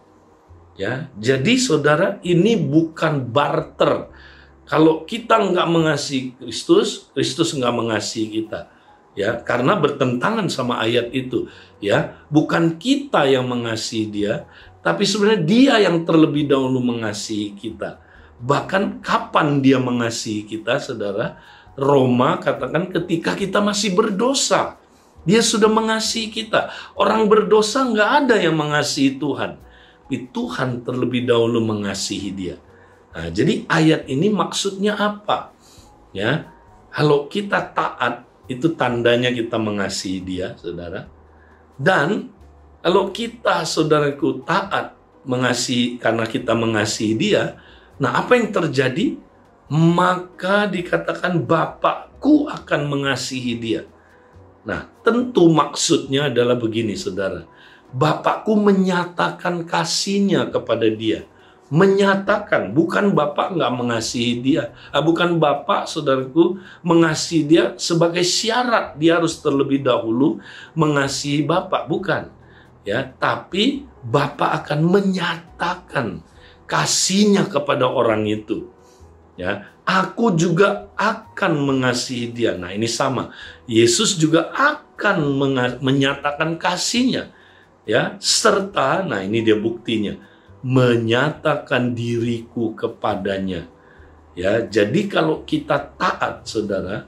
Ya, jadi saudara, ini bukan barter. Kalau kita nggak mengasihi Kristus, Kristus nggak mengasihi kita. Ya, karena bertentangan sama ayat itu. Ya, bukan kita yang mengasihi Dia, tapi sebenarnya Dia yang terlebih dahulu mengasihi kita. Bahkan kapan Dia mengasihi kita, saudara? Roma katakan ketika kita masih berdosa, Dia sudah mengasihi kita. Orang berdosa nggak ada yang mengasihi Tuhan, tapi Tuhan terlebih dahulu mengasihi dia. Nah, jadi ayat ini maksudnya apa? Ya, kalau kita taat, itu tandanya kita mengasihi Dia, saudara. Dan kalau kita, saudaraku, taat mengasihi karena kita mengasihi Dia, nah apa yang terjadi? Maka dikatakan Bapakku akan mengasihi dia. Nah, tentu maksudnya adalah begini, saudara. Bapakku menyatakan kasihnya kepada dia. Menyatakan, bukan Bapak nggak mengasihi dia. Bukan Bapak, saudaraku, mengasihi dia sebagai syarat. Dia harus terlebih dahulu mengasihi Bapak. Bukan. Ya, tapi Bapak akan menyatakan kasihnya kepada orang itu. Ya, aku juga akan mengasihi dia. Nah, ini sama. Yesus juga akan menyatakan kasihnya. Ya, serta, nah ini dia buktinya, menyatakan diriku kepadanya. Ya, jadi kalau kita taat, saudara,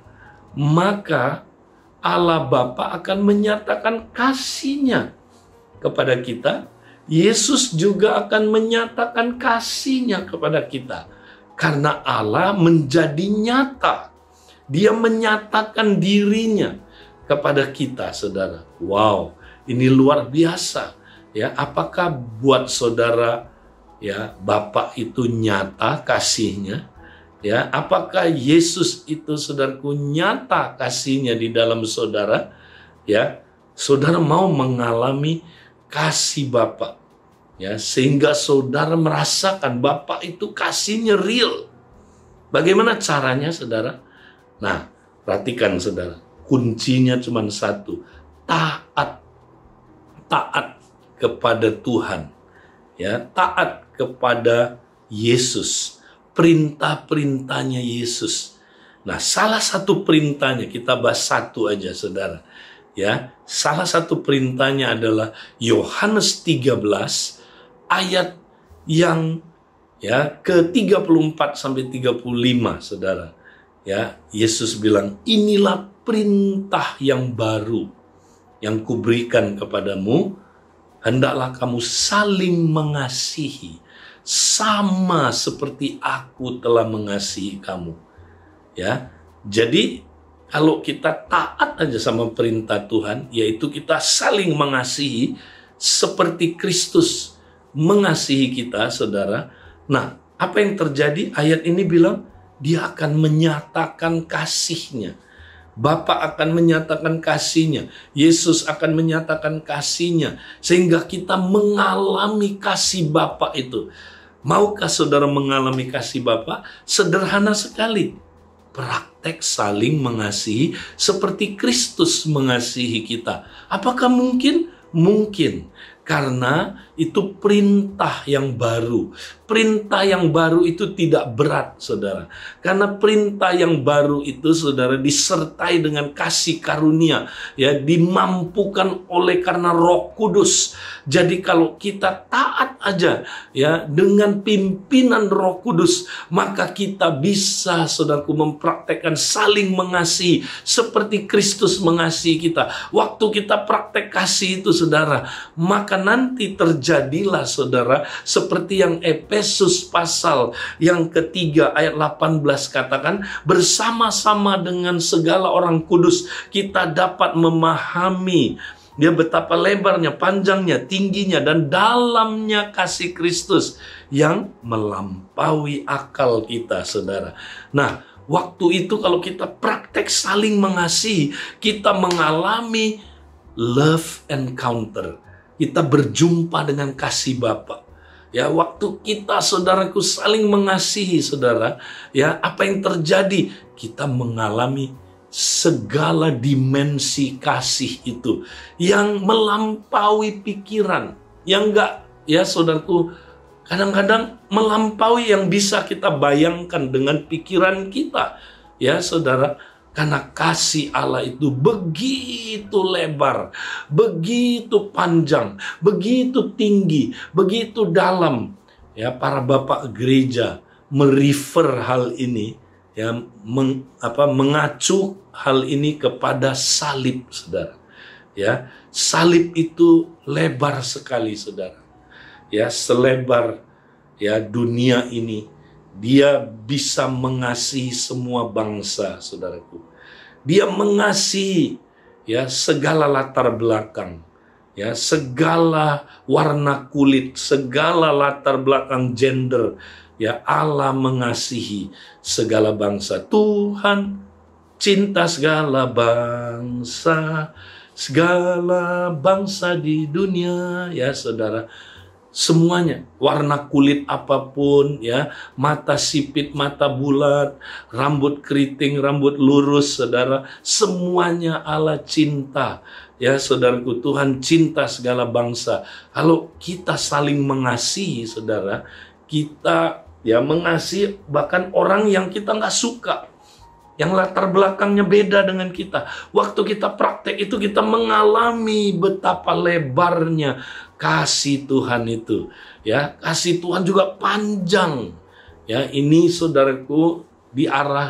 maka Allah Bapa akan menyatakan kasihnya kepada kita. Yesus juga akan menyatakan kasihnya kepada kita. Karena Allah menjadi nyata. Dia menyatakan dirinya kepada kita, saudara. Wow, ini luar biasa. Ya, apakah buat saudara, ya, Bapa itu nyata kasihnya? Ya, apakah Yesus itu, saudaraku, nyata kasihnya di dalam saudara? Ya, saudara mau mengalami kasih Bapa. Ya, sehingga saudara merasakan Bapa itu kasihnya real. Bagaimana caranya, saudara? Nah, perhatikan, saudara. Kuncinya cuma satu. Taat. Taat kepada Tuhan. Ya, taat kepada Yesus. Perintah-perintahnya Yesus. Nah, salah satu perintahnya, kita bahas satu aja, saudara. Ya, salah satu perintahnya adalah Yohanes 13 ayat yang ya ke-34 sampai 35, saudara. Ya, Yesus bilang, inilah perintah yang baru yang kuberikan kepadamu, hendaklah kamu saling mengasihi sama seperti aku telah mengasihi kamu. Ya, jadi kalau kita taat aja sama perintah Tuhan, yaitu kita saling mengasihi seperti Kristus mengasihi kita, saudara. Nah, apa yang terjadi? Ayat ini bilang, dia akan menyatakan kasihnya. Bapa akan menyatakan kasihnya. Yesus akan menyatakan kasihnya. Sehingga kita mengalami kasih Bapa itu. Maukah saudara mengalami kasih Bapa? Sederhana sekali. Praktek saling mengasihi seperti Kristus mengasihi kita. Apakah mungkin? Mungkin. Karena itu perintah yang baru. Perintah yang baru itu tidak berat, saudara. Karena perintah yang baru itu, saudara, disertai dengan kasih karunia. Ya, dimampukan oleh karena Roh Kudus. Jadi kalau kita taat aja, ya, dengan pimpinan Roh Kudus, maka kita bisa, saudaraku, mempraktekkan saling mengasihi seperti Kristus mengasihi kita. Waktu kita praktek kasih itu, saudara, maka nanti terjadilah, saudara, seperti yang Efesus pasal yang ketiga ayat 18 katakan, bersama-sama dengan segala orang kudus kita dapat memahami Dia betapa lebarnya, panjangnya, tingginya, dan dalamnya kasih Kristus yang melampaui akal kita, saudara. Nah, waktu itu kalau kita praktek saling mengasihi, kita mengalami love encounter. Kita berjumpa dengan kasih Bapa. Ya, waktu kita, saudaraku, saling mengasihi, saudara, ya, apa yang terjadi? Kita mengalami segala dimensi kasih itu yang melampaui pikiran, yang enggak, ya, saudaraku, kadang-kadang melampaui yang bisa kita bayangkan dengan pikiran kita, ya, saudara. Karena kasih Allah itu begitu lebar, begitu panjang, begitu tinggi, begitu dalam. Ya, para bapak gereja merefer hal ini, ya, mengacu hal ini kepada salib, saudara. Ya, salib itu lebar sekali, saudara. Ya, selebar, ya, dunia ini. Dia bisa mengasihi semua bangsa, saudaraku. Dia mengasihi, ya, segala latar belakang, ya, segala warna kulit, segala latar belakang gender. Ya, Allah mengasihi segala bangsa. Tuhan cinta segala bangsa di dunia, ya, saudara. Semuanya, warna kulit apapun, ya, mata sipit, mata bulat, rambut keriting, rambut lurus, saudara, semuanya Allah cinta. Ya, saudaraku, Tuhan cinta segala bangsa. Kalau kita saling mengasihi, saudara, kita, ya, mengasihi bahkan orang yang kita nggak suka, yang latar belakangnya beda dengan kita. Waktu kita praktek itu, kita mengalami betapa lebarnya kasih Tuhan itu. Ya, kasih Tuhan juga panjang. Ya, ini, saudaraku, di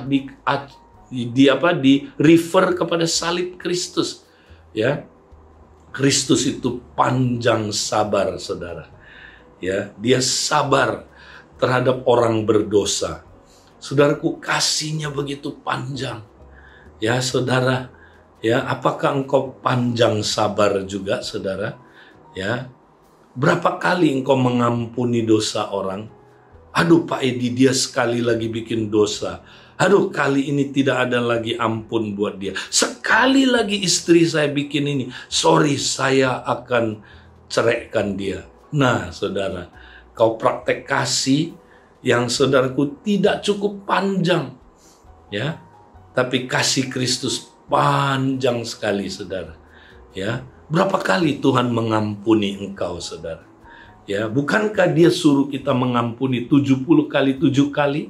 refer kepada salib Kristus. Ya, Kristus itu panjang sabar, saudara. Ya, dia sabar terhadap orang berdosa. Saudaraku, kasihnya begitu panjang. Ya, saudara, ya, apakah engkau panjang sabar juga, saudara? Ya, berapa kali engkau mengampuni dosa orang? Aduh, Pak Edi, dia sekali lagi bikin dosa. Aduh, kali ini tidak ada lagi ampun buat dia. Sekali lagi istri saya bikin ini, sorry, saya akan ceraikan dia. Nah, saudara, kau praktek kasih yang, saudaraku, tidak cukup panjang, ya, tapi kasih Kristus panjang sekali, saudara. Ya, berapa kali Tuhan mengampuni engkau, saudara? Ya, bukankah Dia suruh kita mengampuni 70 kali 7 kali?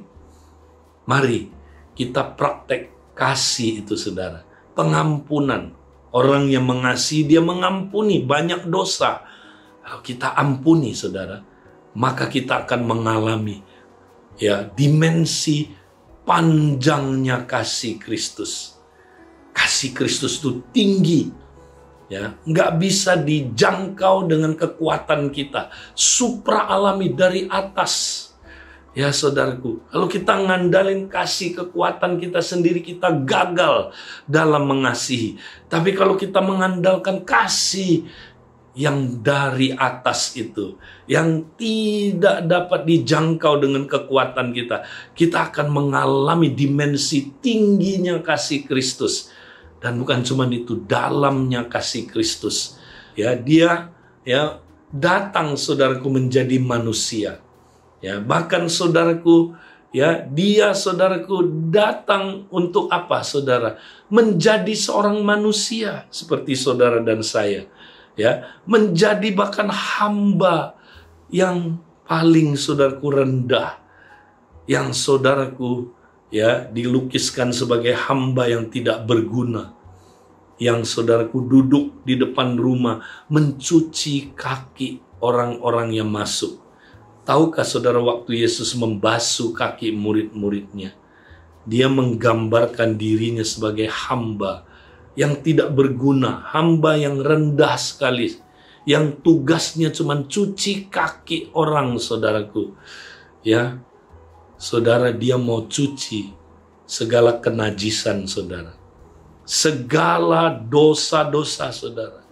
Mari kita praktek kasih itu, saudara. Pengampunan. Orang yang mengasihi, dia mengampuni banyak dosa. Kalau kita ampuni, saudara, maka kita akan mengalami, ya, dimensi panjangnya kasih Kristus. Kasih Kristus itu tinggi, ya, nggak bisa dijangkau dengan kekuatan kita, supra alami dari atas. Ya, saudaraku, kalau kita ngandalin kasih kekuatan kita sendiri, kita gagal dalam mengasihi. Tapi kalau kita mengandalkan kasih yang dari atas itu, yang tidak dapat dijangkau dengan kekuatan kita, kita akan mengalami dimensi tingginya kasih Kristus. Dan bukan cuma itu, dalamnya kasih Kristus. Ya, Dia, ya, datang, saudaraku, menjadi manusia. Ya, bahkan, saudaraku, ya, Dia, saudaraku, datang untuk apa, saudara? Menjadi seorang manusia seperti saudara dan saya. Ya, menjadi bahkan hamba yang paling, saudaraku, rendah, yang, saudaraku, ya, dilukiskan sebagai hamba yang tidak berguna, yang, saudaraku, duduk di depan rumah mencuci kaki orang-orang yang masuk. Tahukah, saudara, waktu Yesus membasuh kaki murid-muridnya, Dia menggambarkan dirinya sebagai hamba yang tidak berguna, hamba yang rendah sekali, yang tugasnya cuma cuci kaki orang, saudaraku. Ya, saudara, Dia mau cuci segala kenajisan, saudara. Segala dosa-dosa, saudara.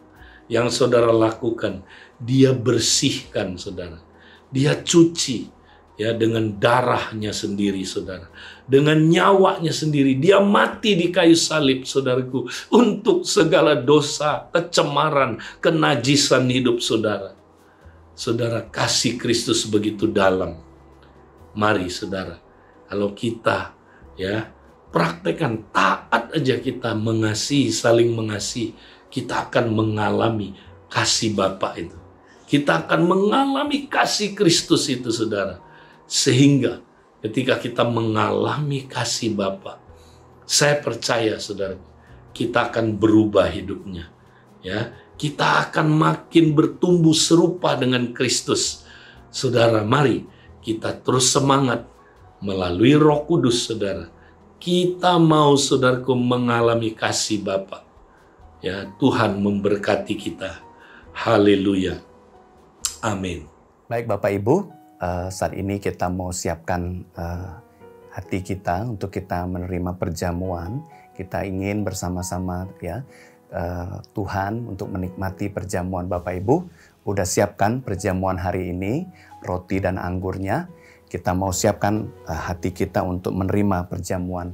yang saudara lakukan, dia bersihkan saudara. Dia cuci ya dengan darahnya sendiri saudara. Dengan nyawanya sendiri. Dia mati di kayu salib saudaraku. Untuk segala dosa, kecemaran, kenajisan hidup saudara. Saudara, kasih Kristus begitu dalam. Mari saudara, kalau kita ya praktekkan, taat aja kita mengasihi, saling mengasihi, kita akan mengalami kasih Bapa itu. Kita akan mengalami kasih Kristus itu saudara. Sehingga ketika kita mengalami kasih Bapa, saya percaya saudara, kita akan berubah hidupnya. Ya, kita akan makin bertumbuh serupa dengan Kristus. Saudara, mari kita terus semangat melalui Roh Kudus saudara. Kita mau saudaraku mengalami kasih Bapa. Ya, Tuhan memberkati kita. Haleluya. Amin. Baik Bapak Ibu, saat ini kita mau siapkan hati kita untuk kita menerima perjamuan. Kita ingin bersama-sama ya Tuhan untuk menikmati perjamuan. Bapak Ibu udah siapkan perjamuan hari ini, roti dan anggurnya. Kita mau siapkan hati kita untuk menerima perjamuan.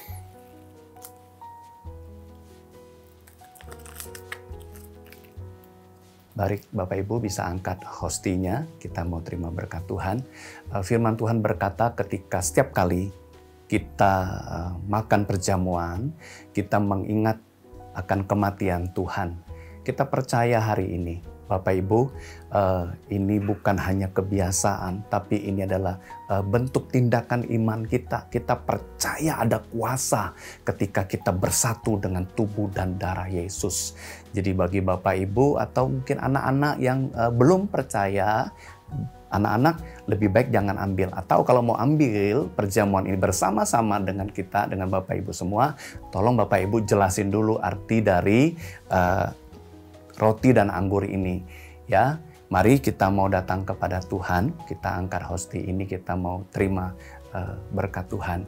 Baik, Bapak Ibu bisa angkat hostinya, kita mau terima berkat Tuhan. Firman Tuhan berkata ketika setiap kali kita makan perjamuan, kita mengingat akan kematian Tuhan. Kita percaya hari ini, Bapak Ibu, ini bukan hanya kebiasaan, tapi ini adalah bentuk tindakan iman kita. Kita percaya ada kuasa ketika kita bersatu dengan tubuh dan darah Yesus. Jadi bagi Bapak Ibu atau mungkin anak-anak yang belum percaya, anak-anak lebih baik jangan ambil. Atau kalau mau ambil perjamuan ini bersama-sama dengan kita, dengan Bapak Ibu semua, tolong Bapak Ibu jelasin dulu arti dari roti dan anggur ini. Ya, mari kita mau datang kepada Tuhan, kita angkat hosti ini, kita mau terima berkat Tuhan.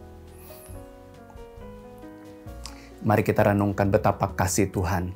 Mari kita renungkan betapa kasih Tuhan.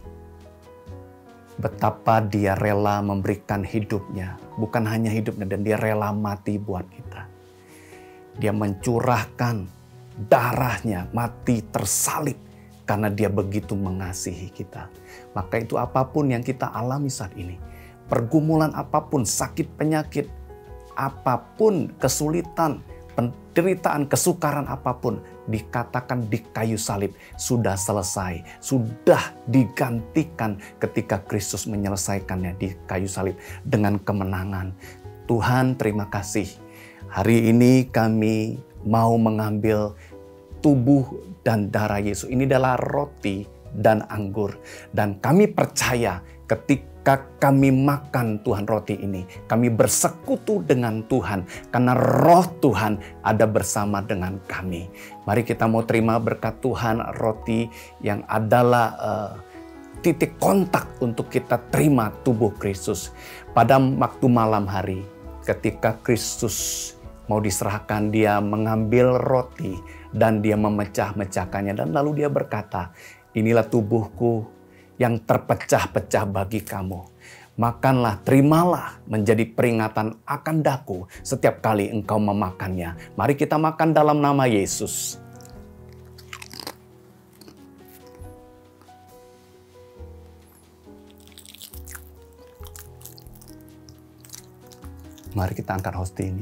Betapa dia rela memberikan hidupnya. Bukan hanya hidupnya, dan dia rela mati buat kita. Dia mencurahkan darahnya, mati tersalib. Karena dia begitu mengasihi kita. Maka itu apapun yang kita alami saat ini. Pergumulan apapun, sakit penyakit, apapun kesulitan, penderitaan, kesukaran apapun, dikatakan di kayu salib sudah selesai, sudah digantikan ketika Kristus menyelesaikannya di kayu salib dengan kemenangan. Tuhan terima kasih. Hari ini kami mau mengambil tubuh dan darah Yesus. Ini adalah roti dan anggur. Dan kami percaya ketika kami makan Tuhan roti ini, kami bersekutu dengan Tuhan karena roh Tuhan ada bersama dengan kami. Mari kita mau terima berkat Tuhan, roti yang adalah titik kontak untuk kita terima tubuh Kristus. Pada waktu malam hari ketika Kristus mau diserahkan, dia mengambil roti dan dia memecah-mecahkannya, dan lalu dia berkata, inilah tubuhku yang terpecah-pecah bagi kamu. Makanlah, terimalah menjadi peringatan akan daku setiap kali engkau memakannya. Mari kita makan dalam nama Yesus. Mari kita angkat hosti ini.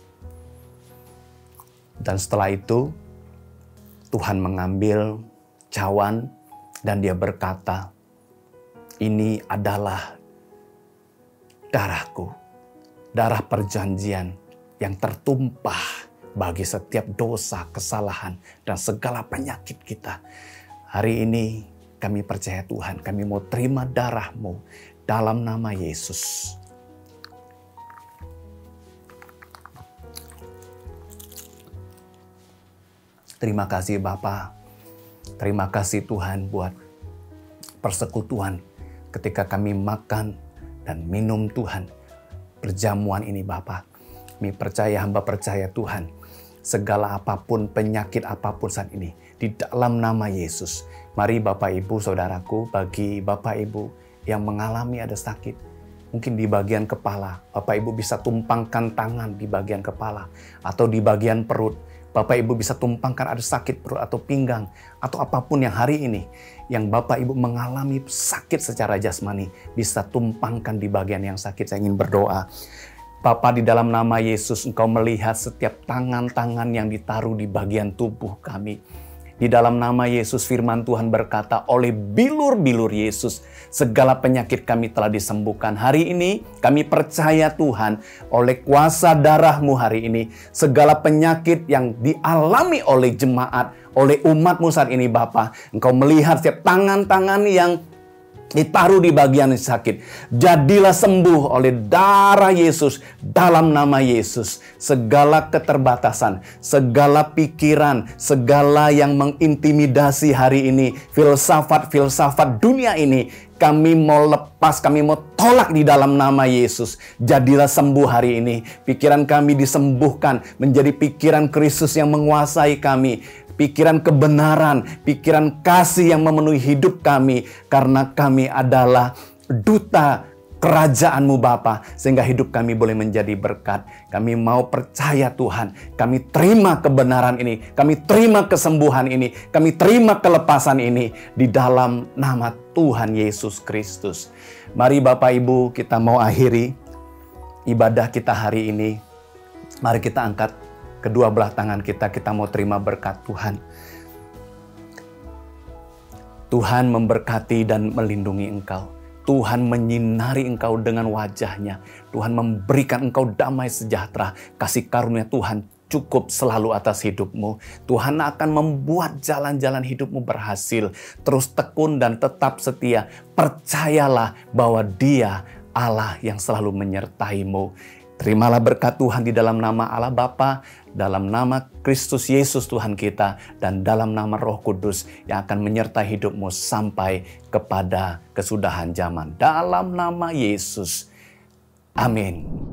Dan setelah itu, Tuhan mengambil cawan dan dia berkata, ini adalah darahku, darah perjanjian yang tertumpah bagi setiap dosa, kesalahan, dan segala penyakit kita. Hari ini kami percaya Tuhan, kami mau terima darah-Mu dalam nama Yesus. Terima kasih Bapa, terima kasih Tuhan buat persekutuan ketika kami makan dan minum Tuhan perjamuan ini Bapa. Kami percaya, hamba percaya Tuhan, segala apapun, penyakit apapun saat ini, di dalam nama Yesus. Mari Bapak Ibu Saudaraku, bagi Bapak Ibu yang mengalami ada sakit, mungkin di bagian kepala, Bapak Ibu bisa tumpangkan tangan di bagian kepala atau di bagian perut. Bapak Ibu bisa tumpangkan ada sakit perut atau pinggang atau apapun yang hari ini yang Bapak Ibu mengalami sakit secara jasmani, bisa tumpangkan di bagian yang sakit. Saya ingin berdoa. Bapa, di dalam nama Yesus, Engkau melihat setiap tangan-tangan yang ditaruh di bagian tubuh kami. Di dalam nama Yesus, firman Tuhan berkata, oleh bilur-bilur Yesus, segala penyakit kami telah disembuhkan. Hari ini kami percaya Tuhan, oleh kuasa darah-Mu hari ini, segala penyakit yang dialami oleh jemaat, oleh umat-Mu saat ini Bapa, Engkau melihat setiap tangan-tangan yang ditaruh di bagian sakit. Jadilah sembuh oleh darah Yesus dalam nama Yesus. Segala keterbatasan, segala pikiran, segala yang mengintimidasi hari ini, filsafat-filsafat dunia ini, kami mau lepas, kami mau tolak di dalam nama Yesus. Jadilah sembuh hari ini. Pikiran kami disembuhkan menjadi pikiran Kristus yang menguasai kami. Pikiran kebenaran, pikiran kasih yang memenuhi hidup kami. Karena kami adalah duta kerajaan-Mu Bapa, sehingga hidup kami boleh menjadi berkat. Kami mau percaya Tuhan, kami terima kebenaran ini, kami terima kesembuhan ini, kami terima kelepasan ini di dalam nama Tuhan Yesus Kristus. Mari Bapak Ibu, kita mau akhiri ibadah kita hari ini. Mari kita angkat kedua belah tangan kita mau terima berkat Tuhan. Tuhan memberkati dan melindungi engkau. Tuhan menyinari engkau dengan wajah-Nya. Tuhan memberikan engkau damai sejahtera. Kasih karunia Tuhan cukup selalu atas hidupmu. Tuhan akan membuat jalan-jalan hidupmu berhasil. Terus tekun dan tetap setia. Percayalah bahwa Dia Allah yang selalu menyertaimu. Terimalah berkat Tuhan di dalam nama Allah Bapa, dalam nama Kristus Yesus Tuhan kita, dan dalam nama Roh Kudus yang akan menyertai hidupmu sampai kepada kesudahan zaman. Dalam nama Yesus. Amin.